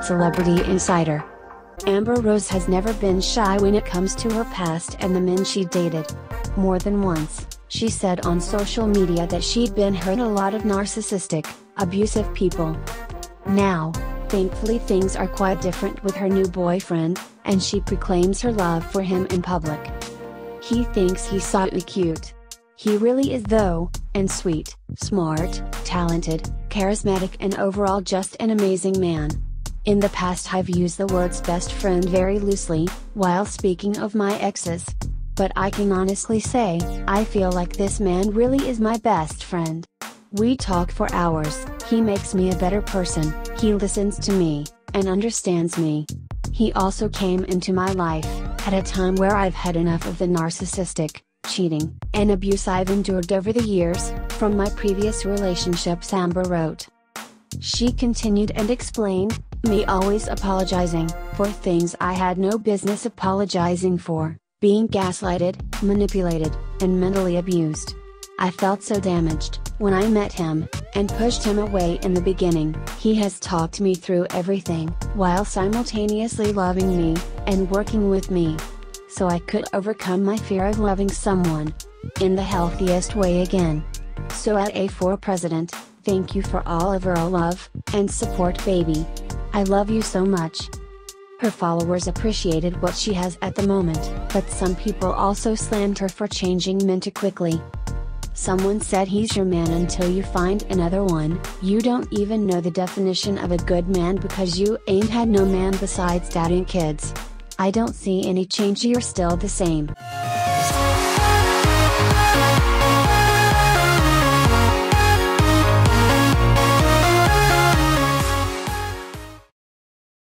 Celebrity Insider. Amber Rose has never been shy when it comes to her past and the men she dated. More than once, she said on social media that she'd been hurt a lot of narcissistic, abusive people. Now, thankfully things are quite different with her new boyfriend, and she proclaims her love for him in public. He thinks he's so cute. He really is though, and sweet, smart, talented, charismatic and overall just an amazing man. In the past I've used the words best friend very loosely, while speaking of my exes. But I can honestly say, I feel like this man really is my best friend. We talk for hours, he makes me a better person, he listens to me, and understands me. He also came into my life, at a time where I've had enough of the narcissistic, cheating, and abuse I've endured over the years, from my previous relationships, Amber wrote. She continued and explained, me always apologizing, for things I had no business apologizing for, being gaslighted, manipulated, and mentally abused. I felt so damaged, when I met him, and pushed him away in the beginning. He has talked me through everything, while simultaneously loving me, and working with me. So I could overcome my fear of loving someone, in the healthiest way again. So at A4 President, thank you for all of your love, and support baby. I love you so much. Her followers appreciated what she has at the moment, but some people also slammed her for changing men too quickly. Someone said he's your man until you find another one. You don't even know the definition of a good man because you ain't had no man besides daddy and kids. I don't see any change, you're still the same.